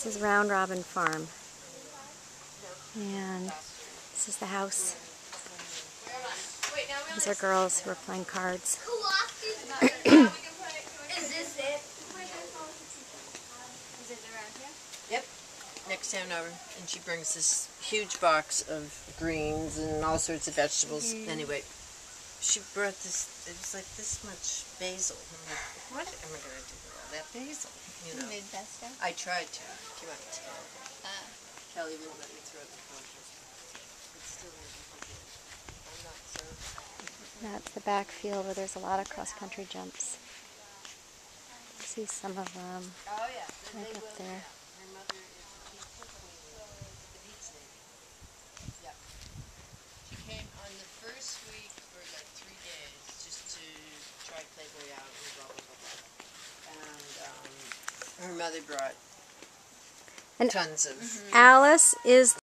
This is Round Robin Farm. And this is the house. These are girls who are playing cards. Is this it? Is it around here? Yep. Next town over. And she brings this huge box of greens and all sorts of vegetables. Anyway, she brought this, it was like this much basil. I'm like, what am I going to do with all that basil? You know? You made pesto? I tried to. It came out terrible. Kelly wouldn't let me throw it in the compost. It's still incomplete. I'm not so... That's the back field where there's a lot of cross-country jumps. You see some of them right up there. Her mother is a pizza queen. The pizza lady. Yep. She came on the first week for like 3 days just to try Playboy out and blah, blah, blah, blah. And her mother brought tons of... Alice is